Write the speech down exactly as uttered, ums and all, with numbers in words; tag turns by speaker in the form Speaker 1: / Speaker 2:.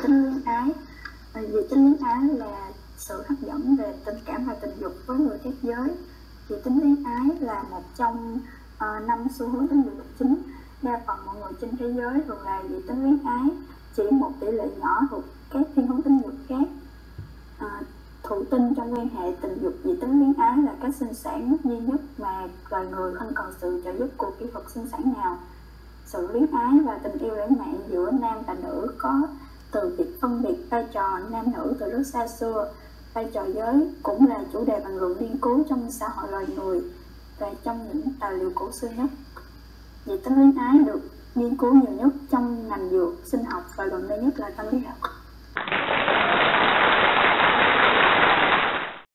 Speaker 1: tính luyến ái. Dị tính luyến ái là sự hấp dẫn về tình cảm và tình dục với người khác giới. Dị tính luyến ái là một trong uh, năm xu hướng tính dục chính. Đa phần mọi người trên thế giới thường là dị tính luyến ái, chỉ một tỷ lệ nhỏ thuộc các thiên hướng tính dục khác. Uh, thụ tinh trong quan hệ tình dục dị tính luyến ái là cách sinh sản duy nhất mà loài người không cần sự trợ giúp của kỹ thuật sinh sản nào. Sự luyến ái và tình yêu lãng mạn giữa nam và nữ có từ việc phân biệt vai trò nam nữ từ rất xa xưa. Vai trò giới cũng là chủ đề bàn luận nghiên cứu trong xã hội loài người và trong những tài liệu cổ xưa nhất. Dị tính luyến ái được nghiên cứu nhiều nhất trong ngành dược, sinh học và gần đây nhất là tâm lý học.